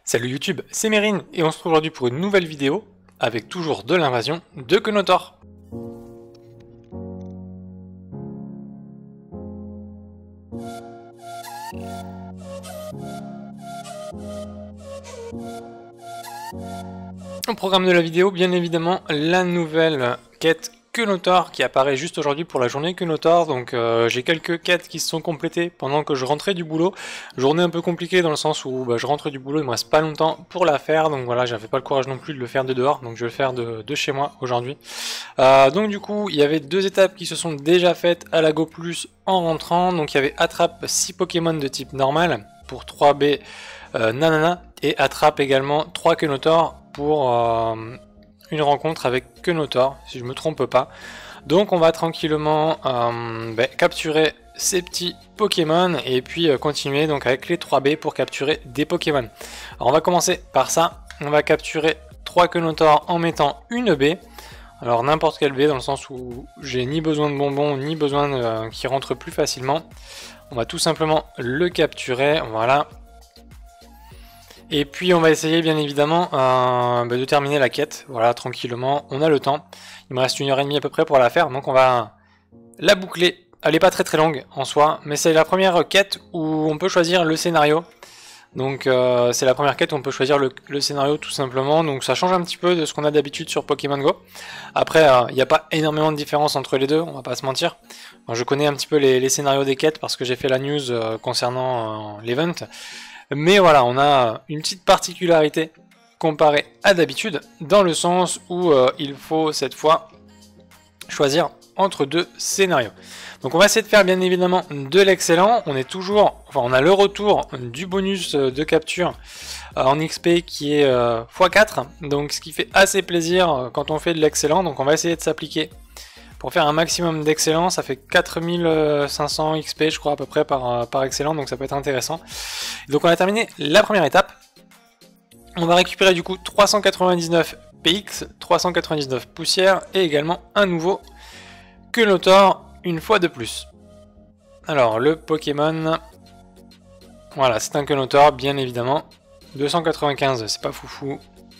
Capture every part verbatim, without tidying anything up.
Salut YouTube, c'est Mérine et on se retrouve aujourd'hui pour une nouvelle vidéo avec toujours de l'invasion de Kenotor. Au programme de la vidéo, bien évidemment, la nouvelle quête Kenotor qui apparaît juste aujourd'hui pour la journée Kenotor. Donc euh, j'ai quelques quêtes qui se sont complétées pendant que je rentrais du boulot. Journée un peu compliquée dans le sens où bah, je rentre du boulot, il me reste pas longtemps pour la faire. Donc voilà, j'avais pas le courage non plus de le faire de dehors, donc je vais le faire de, de chez moi aujourd'hui. Euh, donc du coup, il y avait deux étapes qui se sont déjà faites à la Go Plus en rentrant. Donc il y avait attrape six Pokémon de type normal pour trois B euh, Nanana et attrape également trois Kenotor pour euh, une rencontre avec Kenotor, si je me trompe pas. Donc on va tranquillement euh, bah, capturer ces petits Pokémon et puis euh, continuer donc avec les trois B pour capturer des Pokémon. Alors on va commencer par ça. On va capturer trois Kenotor en mettant une B. Alors n'importe quelle B dans le sens où j'ai ni besoin de bonbons ni besoin euh, qui rentre plus facilement. On va tout simplement le capturer, voilà. Et puis on va essayer bien évidemment euh, bah, de terminer la quête, voilà, tranquillement, on a le temps. Il me reste une heure et demie à peu près pour la faire, donc on va la boucler. Elle n'est pas très très longue en soi, mais c'est la première quête où on peut choisir le scénario. Donc euh, c'est la première quête où on peut choisir le, le scénario tout simplement, donc ça change un petit peu de ce qu'on a d'habitude sur Pokémon Go. Après, il euh, n'y a pas énormément de différence entre les deux, on va pas se mentir. Bon, je connais un petit peu les, les scénarios des quêtes parce que j'ai fait la news euh, concernant euh, l'event. Mais voilà, on a une petite particularité comparée à d'habitude, dans le sens où euh, il faut cette fois choisir entre deux scénarios. Donc on va essayer de faire bien évidemment de l'excellent. On est toujours, enfin on a le retour du bonus de capture euh, en X P qui est euh, fois quatre, donc ce qui fait assez plaisir quand on fait de l'excellent. Donc on va essayer de s'appliquer pour faire un maximum d'excellent. Ça fait quatre mille cinq cents X P je crois à peu près par, par excellent, donc ça peut être intéressant. Donc on a terminé la première étape. On va récupérer du coup trois cent quatre-vingt-dix-neuf P X, trois cent quatre-vingt-dix-neuf poussières et également un nouveau Kenotor une fois de plus. Alors le Pokémon, voilà, c'est un Kenotor bien évidemment. deux cent quatre-vingt-quinze, c'est pas foufou.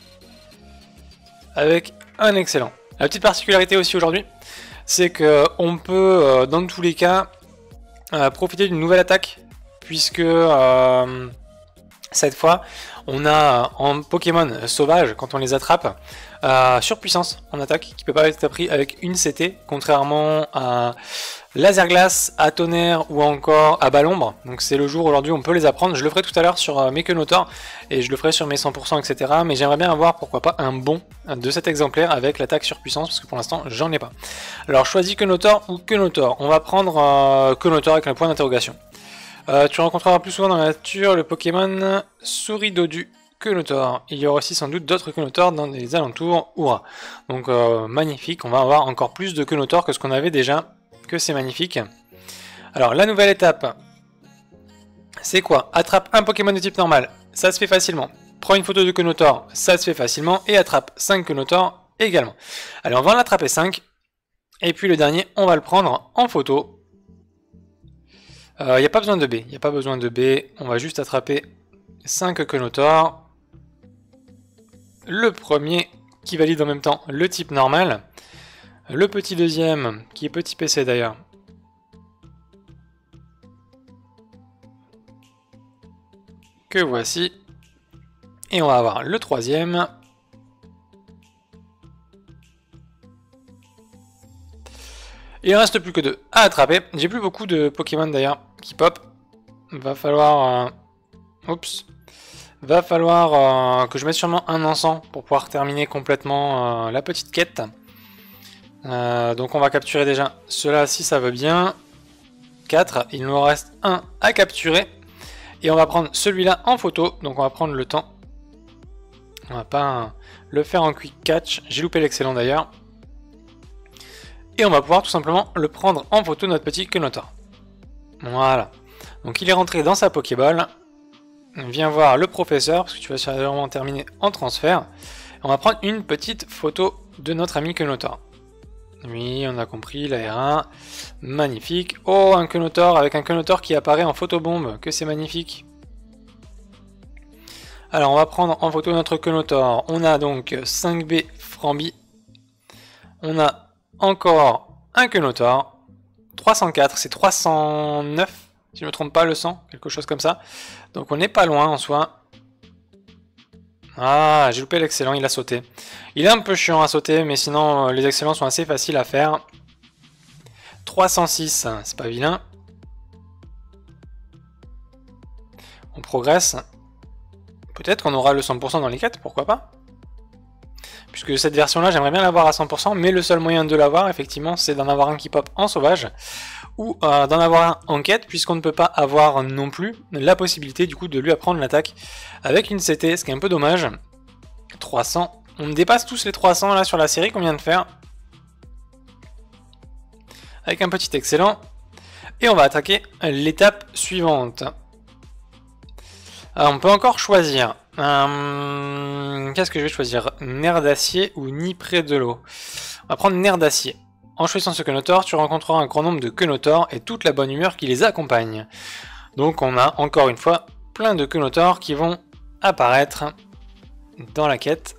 Avec un excellent. La petite particularité aussi aujourd'hui, c'est qu'on peut, euh, dans tous les cas, euh, profiter d'une nouvelle attaque, puisque euh, cette fois, on a en Pokémon sauvage, quand on les attrape, euh, surpuissance en attaque, qui peut pas être appris avec une C T, contrairement à Laser Glace, à Tonnerre ou encore à Ballombre. Donc c'est le jour aujourd'hui où on peut les apprendre. Je le ferai tout à l'heure sur euh, mes Kenotor et je le ferai sur mes cent pour cent, et cetera. Mais j'aimerais bien avoir, pourquoi pas, un bon de cet exemplaire avec l'attaque surpuissance, parce que pour l'instant, j'en ai pas. Alors choisis Kenotor ou Kenotor. On va prendre euh, Kenotor avec un point d'interrogation. Euh, tu rencontreras plus souvent dans la nature le Pokémon Souris Dodu Kenotor. Il y aura aussi sans doute d'autres Kenotor dans les alentours Oura. Donc euh, magnifique, on va avoir encore plus de Kenotor que ce qu'on avait déjà, que c'est magnifique. Alors la nouvelle étape, c'est quoi? Attrape un Pokémon de type normal, ça se fait facilement. Prends une photo de Kenotor, ça se fait facilement. Et attrape cinq Kenotor également. Alors on va en attraper cinq. Et puis le dernier, on va le prendre en photo. Il euh, n'y a pas besoin de B, il n'y a pas besoin de B, on va juste attraper cinq Kenotor. Le premier qui valide en même temps le type normal. Le petit deuxième, qui est petit P C d'ailleurs. Que voici. Et on va avoir le troisième. Il ne reste plus que deux à attraper. J'ai plus beaucoup de Pokémon d'ailleurs qui pop. Va falloir... Euh... Oups. Va falloir euh, que je mette sûrement un encens pour pouvoir terminer complètement euh, la petite quête. Euh, donc on va capturer déjà cela si ça va bien. quatre. Il nous reste un à capturer. Et on va prendre celui-là en photo. Donc on va prendre le temps. On va pas le faire en quick catch. J'ai loupé l'excellent d'ailleurs. Et on va pouvoir tout simplement le prendre en photo, notre petit Kenotor. Voilà. Donc il est rentré dans sa Pokéball. Viens voir le professeur, parce que tu vas sûrement terminer en transfert. On va prendre une petite photo de notre ami Kenotor. Oui, on a compris, la R un. Magnifique. Oh, un Kenotor avec un Kenotor qui apparaît en photobombe. Que c'est magnifique. Alors on va prendre en photo notre Quenotor. On a donc cinq B Frambi. On a encore un Quenotor. trois cent quatre, c'est trois cent neuf, si je ne me trompe pas, le cent, quelque chose comme ça. Donc on n'est pas loin en soi. Ah, j'ai loupé l'excellent, il a sauté. Il est un peu chiant à sauter, mais sinon les excellents sont assez faciles à faire. trois cent six, c'est pas vilain. On progresse. Peut-être qu'on aura le cent pour cent dans les quêtes, pourquoi pas. Puisque cette version-là, j'aimerais bien l'avoir à cent pour cent, mais le seul moyen de l'avoir, effectivement, c'est d'en avoir un qui pop en sauvage, ou euh, d'en avoir un en quête, puisqu'on ne peut pas avoir non plus la possibilité, du coup, de lui apprendre l'attaque avec une C T, ce qui est un peu dommage. trois cents. On dépasse tous les trois cents, là, sur la série qu'on vient de faire. Avec un petit excellent. Et on va attaquer l'étape suivante. Alors, on peut encore choisir. Euh, Qu'est-ce que je vais choisir? Nerf d'acier ou nid près de l'eau? On va prendre nerf d'acier. En choisissant ce Quenotor, tu rencontreras un grand nombre de Quenotor et toute la bonne humeur qui les accompagne. Donc on a encore une fois plein de Quenotor qui vont apparaître dans la quête.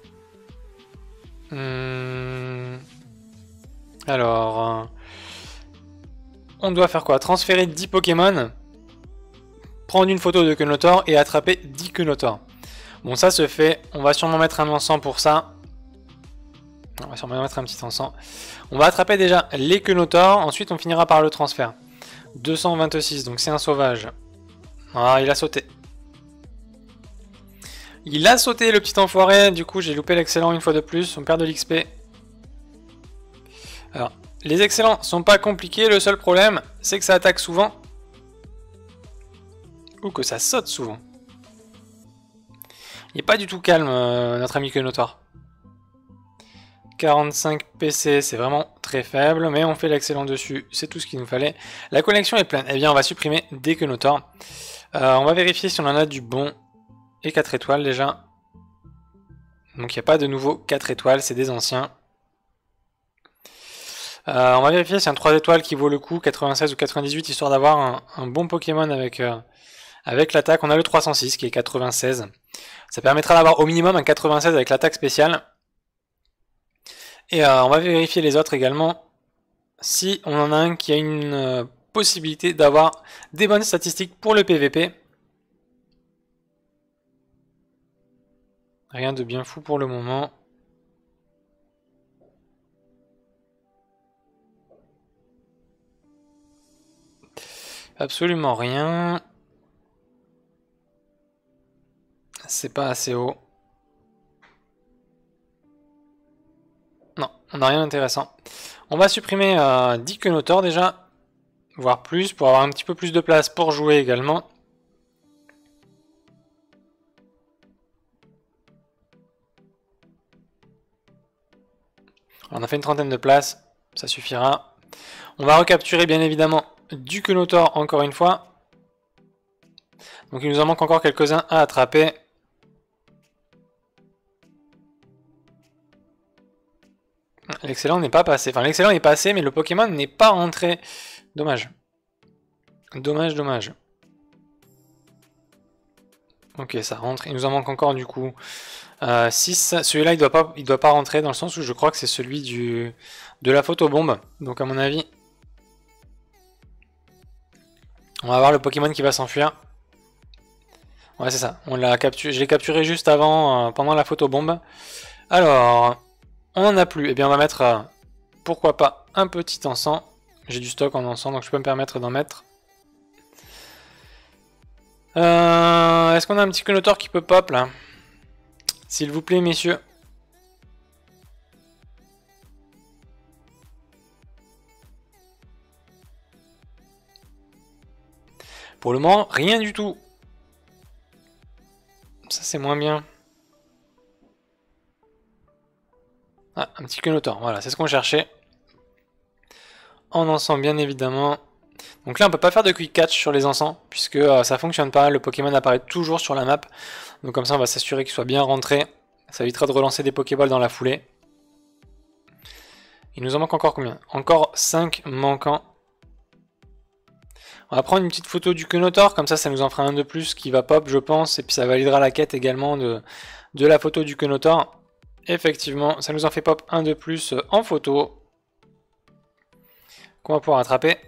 Hum... Alors... On doit faire quoi? Transférer dix Pokémon, prendre une photo de Quenotor et attraper dix Quenotor. Bon, ça se fait. On va sûrement mettre un encens pour ça. On va sûrement mettre un petit encens. On va attraper déjà les Quenotor. Ensuite, on finira par le transfert. deux cent vingt-six, donc c'est un sauvage. Ah, il a sauté. Il a sauté, le petit enfoiré. Du coup, j'ai loupé l'excellent une fois de plus. On perd de l'X P. Alors, les excellents sont pas compliqués. Le seul problème, c'est que ça attaque souvent. Ou que ça saute souvent. Il n'est pas du tout calme, euh, notre ami Quenotor. quarante-cinq P C, c'est vraiment très faible, mais on fait l'excellent dessus, c'est tout ce qu'il nous fallait. La collection est pleine, eh bien on va supprimer des Quenotor. Euh, on va vérifier si on en a du bon et quatre étoiles déjà. Donc il n'y a pas de nouveau quatre étoiles, c'est des anciens. Euh, on va vérifier si un trois étoiles qui vaut le coup, quatre-vingt-seize ou quatre-vingt-dix-huit, histoire d'avoir un, un bon Pokémon avec, euh, avec l'attaque. On a le trois cent six qui est quatre-vingt-seize. Ça permettra d'avoir au minimum un quatre-vingt-seize avec l'attaque spéciale. Et euh, on va vérifier les autres également. Si on en a un qui a une euh, possibilité d'avoir des bonnes statistiques pour le P V P. Rien de bien fou pour le moment. Absolument rien. C'est pas assez haut. Non, on n'a rien d'intéressant. On va supprimer euh, dix Quenotor déjà, voire plus, pour avoir un petit peu plus de place pour jouer également. On a fait une trentaine de places, ça suffira. On va recapturer bien évidemment du Quenotor encore une fois. Donc il nous en manque encore quelques-uns à attraper. L'excellent n'est pas passé. Enfin, l'excellent est passé, mais le Pokémon n'est pas rentré. Dommage. Dommage, dommage. Ok, ça rentre. Il nous en manque encore du coup euh, six. Celui-là, il doit pas, il doit pas rentrer dans le sens où je crois que c'est celui du de la photobombe. Donc à mon avis, on va avoir le Pokémon qui va s'enfuir. Ouais, c'est ça. On l'a capturé. Je l'ai capturé juste avant, euh, pendant la photobombe. Alors, on n'en a plus. Eh bien, on va mettre, euh, pourquoi pas, un petit encens. J'ai du stock en encens, donc je peux me permettre d'en mettre. Euh, Est-ce qu'on a un petit Quenotor qui peut pop là? S'il vous plaît, messieurs. Pour le moment, rien du tout. Ça, c'est moins bien. Ah, un petit Quenotor, voilà, c'est ce qu'on cherchait. En encens, bien évidemment. Donc là, on peut pas faire de quick catch sur les encens, puisque euh, ça fonctionne pas. Le Pokémon apparaît toujours sur la map. Donc comme ça, on va s'assurer qu'il soit bien rentré. Ça évitera de relancer des Pokéballs dans la foulée. Il nous en manque encore combien? Encore cinq manquants. On va prendre une petite photo du Quenotor, comme ça ça nous en fera un de plus qui va pop je pense, et puis ça validera la quête également de, de la photo du Quenotor. Effectivement, ça nous en fait pop un de plus en photo, qu'on va pouvoir attraper.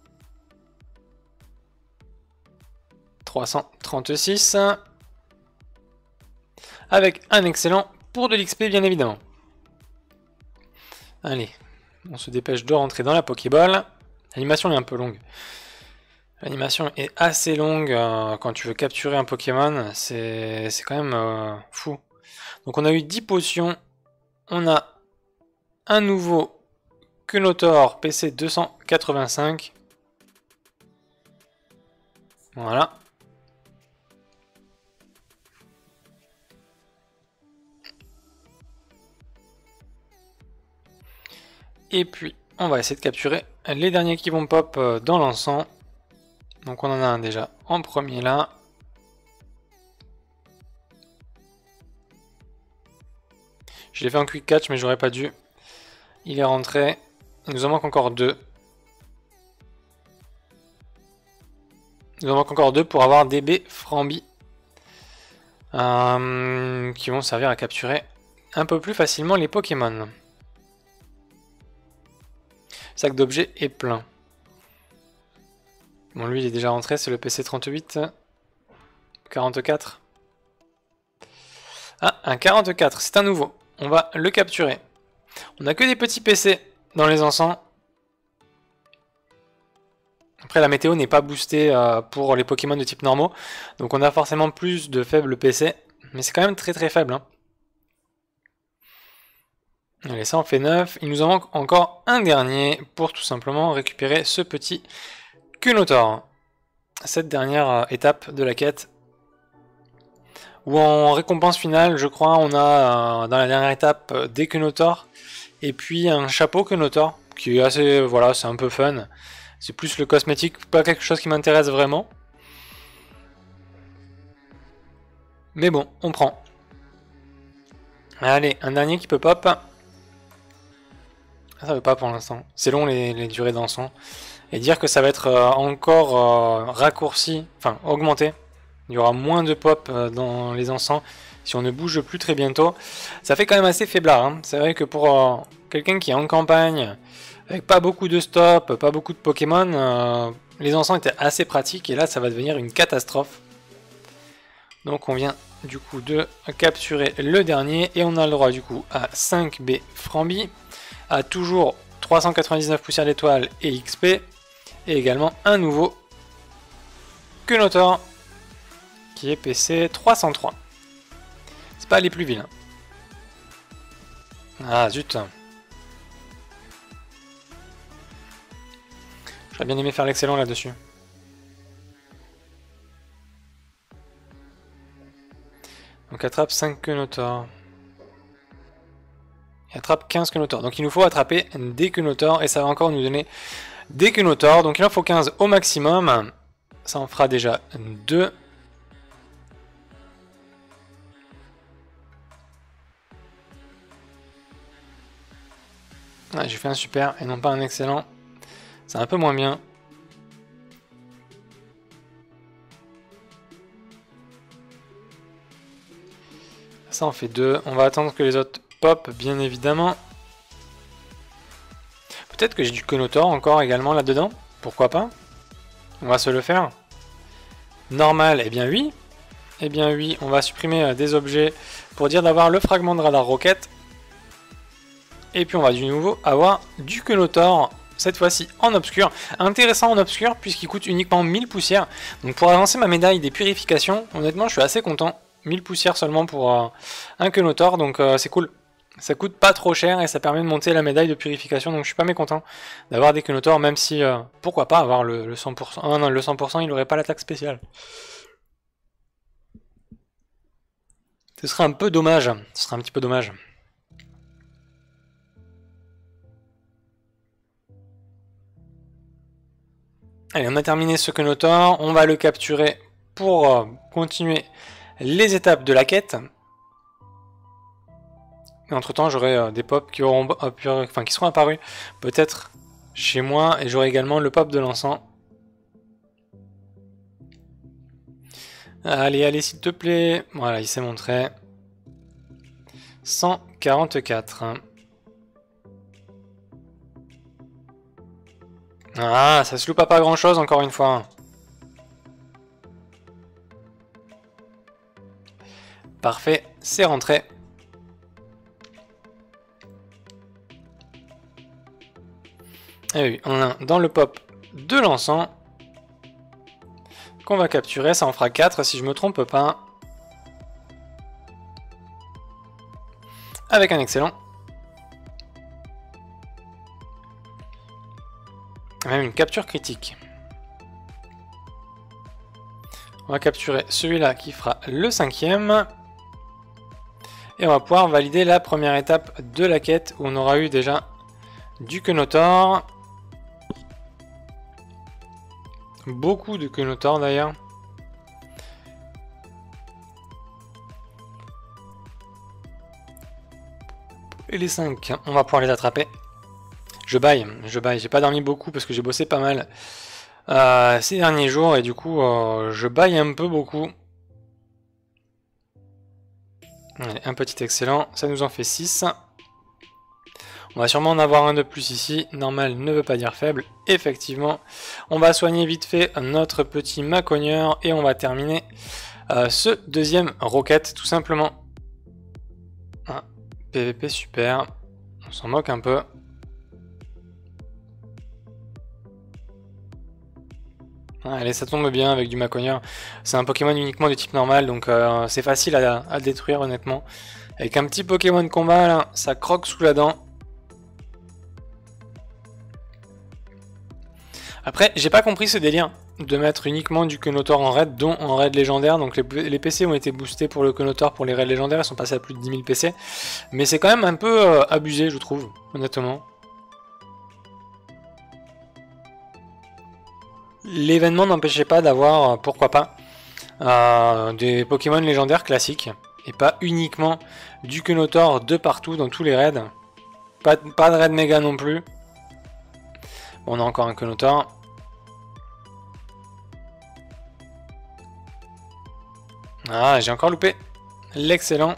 trois cent trente-six, avec un excellent pour de l'X P bien évidemment. Allez, on se dépêche de rentrer dans la Pokéball. L'animation est un peu longue. L'animation est assez longue euh, quand tu veux capturer un Pokémon, c'est quand même euh, fou. Donc on a eu dix potions, on a un nouveau Quenotor P C deux cent quatre-vingt-cinq. Voilà. Et puis on va essayer de capturer les derniers qui vont pop dans l'encens. Donc on en a un déjà en premier là. Je l'ai fait en quick catch mais j'aurais pas dû. Il est rentré. Il nous en manque encore deux. Il nous en manque encore deux pour avoir des B Frambi. Euh, qui vont servir à capturer un peu plus facilement les Pokémon. Le sac d'objets est plein. Bon, lui il est déjà rentré, c'est le P C trente-huit. quarante-quatre. Ah, un quarante-quatre, c'est un nouveau. On va le capturer. On n'a que des petits P C dans les encens. Après, la météo n'est pas boostée euh, pour les Pokémon de type normaux. Donc on a forcément plus de faibles P C. Mais c'est quand même très très faible. Hein. Allez, ça en fait neuf. Il nous en manque encore un dernier pour tout simplement récupérer ce petit Quenotor. Cette dernière euh, étape de la quête. Où en récompense finale, je crois, on a euh, dans la dernière étape euh, des Quenotor. Et puis un chapeau Quenotor. Qui est assez, voilà, c'est un peu fun. C'est plus le cosmétique, pas quelque chose qui m'intéresse vraiment. Mais bon, on prend. Allez, un dernier qui peut pop. Ça veut pas pour l'instant. C'est long les, les durées d'encens. Et dire que ça va être euh, encore euh, raccourci, enfin augmenté. Il y aura moins de pop euh, dans les encens si on ne bouge plus très bientôt. Ça fait quand même assez faiblard. Hein. C'est vrai que pour euh, quelqu'un qui est en campagne, avec pas beaucoup de stop, pas beaucoup de Pokémon, euh, les encens étaient assez pratiques et là ça va devenir une catastrophe. Donc on vient du coup de capturer le dernier et on a le droit du coup à cinq B Frambi, à toujours trois cent quatre-vingt-dix-neuf poussières d'étoiles et X P, et également un nouveau Quenotor qui est P C trois cent trois. C'est pas les plus vilains. Ah zut. J'aurais bien aimé faire l'excellent là-dessus. Donc attrape cinq Quenotor. Il attrape quinze Quenotor. Donc il nous faut attraper des Quenotor et ça va encore nous donner des Quenotor. Donc il en faut quinze au maximum. Ça en fera déjà deux. Ah, j'ai fait un super et non pas un excellent. C'est un peu moins bien. Ça en fait deux. On va attendre que les autres pop, bien évidemment. Peut-être que j'ai du Quenotor encore également là-dedans. Pourquoi pas? On va se le faire. Normal, eh bien oui. Eh bien oui, on va supprimer des objets pour dire d'avoir le fragment de radar roquette. Et puis on va du nouveau avoir du Quenotor. Cette fois-ci en obscur. Intéressant en obscur puisqu'il coûte uniquement mille poussières. Donc pour avancer ma médaille des purifications, honnêtement je suis assez content. mille poussières seulement pour euh, un Quenotor, donc euh, c'est cool. Ça coûte pas trop cher et ça permet de monter la médaille de purification, donc je suis pas mécontent d'avoir des Quenotor, même si, euh, pourquoi pas avoir le, le cent pour cent. Ah non, le cent pour cent il n'aurait pas l'attaque spéciale. Ce serait un peu dommage, ce serait un petit peu dommage. Allez, on a terminé ce Quenotor, on va le capturer pour euh, continuer les étapes de la quête. Et entre temps, j'aurai euh, des pops qui, auront, euh, enfin, qui seront apparus peut-être chez moi, et j'aurai également le pop de l'encens. Allez, allez, s'il te plaît. Voilà, il s'est montré. cent quarante-quatre. Ah, ça se loupe à pas grand chose encore une fois. Parfait, c'est rentré. Et oui, on a dans le pop de l'encens qu'on va capturer, ça en fera quatre si je me trompe pas. Avec un excellent. Même une capture critique. On va capturer celui-là qui fera le cinquième. Et on va pouvoir valider la première étape de la quête où on aura eu déjà du Quenotor. Beaucoup de Quenotor d'ailleurs. Et les cinq, on va pouvoir les attraper. Je baille, je baille. J'ai pas dormi beaucoup parce que j'ai bossé pas mal euh, ces derniers jours et du coup euh, je baille un peu beaucoup. Allez, un petit excellent, ça nous en fait six. On va sûrement en avoir un de plus ici. Normal ne veut pas dire faible. Effectivement, on va soigner vite fait notre petit macogneur et on va terminer euh, ce deuxième roquette tout simplement. Ah, P V P super. On s'en moque un peu. Allez, ça tombe bien avec du macogneur. C'est un Pokémon uniquement de type normal, donc euh, c'est facile à, à détruire honnêtement. Avec un petit Pokémon de combat, là, ça croque sous la dent. Après, j'ai pas compris ce délire de mettre uniquement du Quenotor en raid, dont en raid légendaire. Donc les, les P C ont été boostés pour le Quenotor pour les raids légendaires, ils sont passés à plus de dix mille P C. Mais c'est quand même un peu euh, abusé, je trouve, honnêtement. L'événement n'empêchait pas d'avoir, pourquoi pas, euh, des Pokémon légendaires classiques. Et pas uniquement du Quenotor de partout dans tous les raids. Pas, pas de raid méga non plus. Bon, on a encore un Quenotor. Ah, j'ai encore loupé. L'excellent.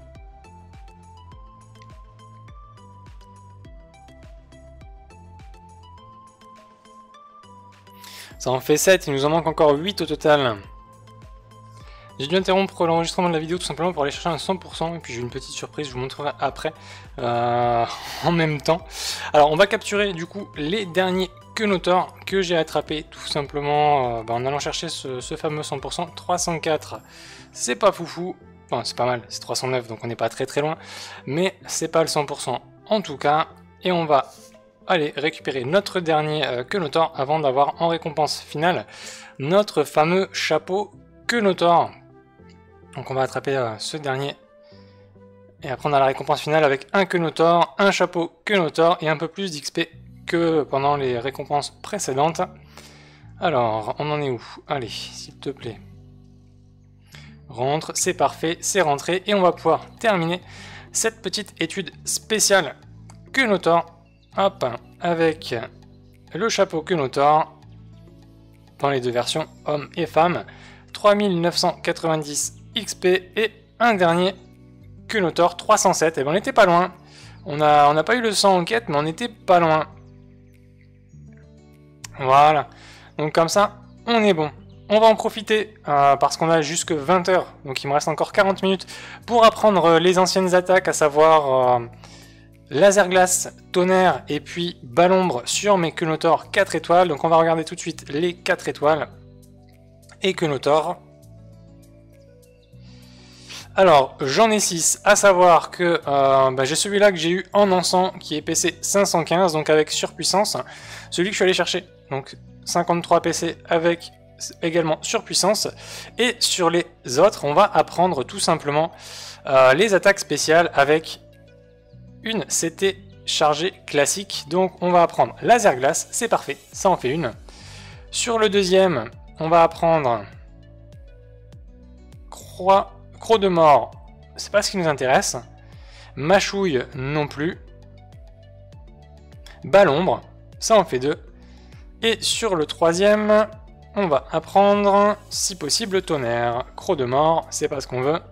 Ça en fait sept, il nous en manque encore huit au total. J'ai dû interrompre l'enregistrement de la vidéo tout simplement pour aller chercher un cent pour cent. Et puis j'ai une petite surprise, je vous montrerai après. Euh, en même temps. Alors on va capturer du coup les derniers Quenotor que j'ai attrapés tout simplement euh, bah, en allant chercher ce, ce fameux cent pour cent. trois cent quatre, c'est pas foufou. Enfin c'est pas mal, c'est trois cent neuf donc on n'est pas très très loin. Mais c'est pas le cent pour cent en tout cas. Et on va aller récupérer notre dernier euh, Quenotor avant d'avoir en récompense finale notre fameux chapeau Quenotor. Donc on va attraper euh, ce dernier et après on a la récompense finale avec un Quenotor, un chapeau Quenotor et un peu plus d'X P que pendant les récompenses précédentes. Alors on en est où? Allez, s'il te plaît. Rentre, c'est parfait, c'est rentré et on va pouvoir terminer cette petite étude spéciale Quenotor. Hop, avec le chapeau Quenotor dans les deux versions hommes et femmes. trois mille neuf cent quatre-vingt-dix X P et un dernier Quenotor trois cent sept. Et ben on n'était pas loin. On n'a on a pas eu le cent en quête, mais on n'était pas loin. Voilà. Donc comme ça, on est bon. On va en profiter euh, parce qu'on a jusque vingt heures. Donc il me reste encore quarante minutes pour apprendre les anciennes attaques, à savoir euh, laser glace, tonnerre et puis ballombre sur mes Quenotor quatre étoiles. Donc on va regarder tout de suite les quatre étoiles. Et Quenotor. Alors, j'en ai six, à savoir que euh, bah, j'ai celui-là que j'ai eu en encens, qui est P C cinq cent quinze, donc avec surpuissance. Celui que je suis allé chercher, donc cinquante-trois P C avec également surpuissance. Et sur les autres, on va apprendre tout simplement euh, les attaques spéciales avec une C T chargée classique. Donc on va apprendre laser glace, c'est parfait, ça en fait une. Sur le deuxième, on va apprendre croix... Croc de mort, c'est pas ce qui nous intéresse. Mâchouille non plus. Ballombre, ça en fait deux. Et sur le troisième, on va apprendre, si possible, tonnerre. Croc de mort, c'est pas ce qu'on veut.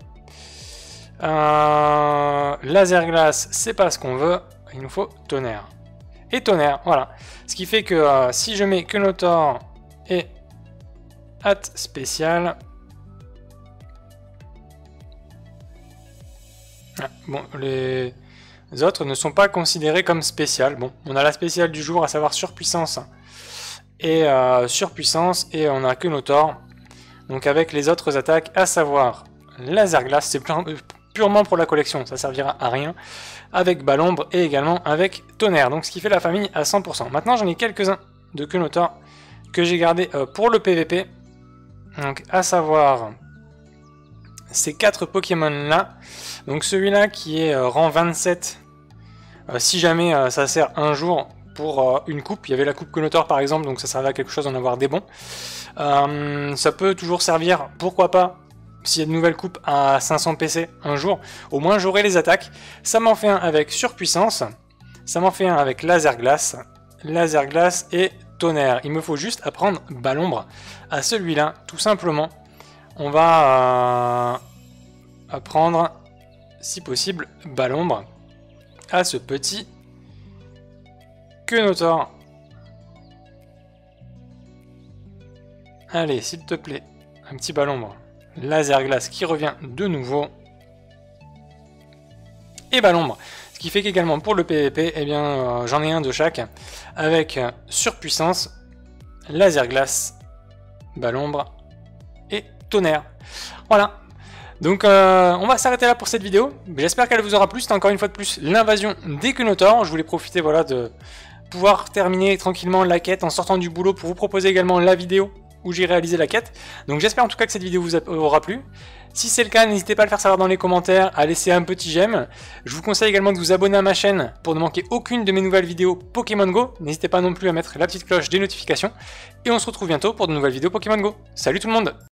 Euh, laser glace, c'est pas ce qu'on veut. Il nous faut tonnerre. Et tonnerre, voilà. Ce qui fait que euh, si je mets Kenotor et hâte spéciale. Ah, bon, les autres ne sont pas considérés comme spéciales. Bon, on a la spéciale du jour, à savoir surpuissance et euh, surpuissance, et on a Kenotor. Donc avec les autres attaques, à savoir laser glace, c'est purement pour la collection, ça servira à rien. Avec Balombre et également avec tonnerre, donc ce qui fait la famille à cent pour cent. Maintenant j'en ai quelques-uns de Kenotor que j'ai gardé euh, pour le P V P. Donc à savoir ces quatre Pokémon là. Donc celui-là qui est euh, rang vingt-sept, euh, si jamais euh, ça sert un jour pour euh, une coupe. Il y avait la coupe Kenotor par exemple, donc ça servait à quelque chose d'en avoir des bons. Euh, ça peut toujours servir, pourquoi pas, s'il y a de nouvelles coupes à cinq cents P C un jour, au moins j'aurai les attaques. Ça m'en fait un avec surpuissance, ça m'en fait un avec laser glace, laser glace et tonnerre. Il me faut juste apprendre Balombre à celui-là, tout simplement. On va euh, apprendre, si possible, Balombre à ce petit Kenotor. Allez, s'il te plaît, un petit Balombre. Laser glace qui revient de nouveau. Et Balombre. Ce qui fait qu'également pour le P V P, eh bien, euh, j'en ai un de chaque. Avec euh, surpuissance, laser glace, Balombre et tonnerre. Voilà. Donc euh, on va s'arrêter là pour cette vidéo. J'espère qu'elle vous aura plu. C'était encore une fois de plus l'invasion des Kenotor. Je voulais profiter voilà, de pouvoir terminer tranquillement la quête en sortant du boulot pour vous proposer également la vidéo où j'ai réalisé la quête. Donc j'espère en tout cas que cette vidéo vous aura plu. Si c'est le cas, n'hésitez pas à le faire savoir dans les commentaires, à laisser un petit j'aime. Je vous conseille également de vous abonner à ma chaîne pour ne manquer aucune de mes nouvelles vidéos Pokémon Go. N'hésitez pas non plus à mettre la petite cloche des notifications. Et on se retrouve bientôt pour de nouvelles vidéos Pokémon Go. Salut tout le monde!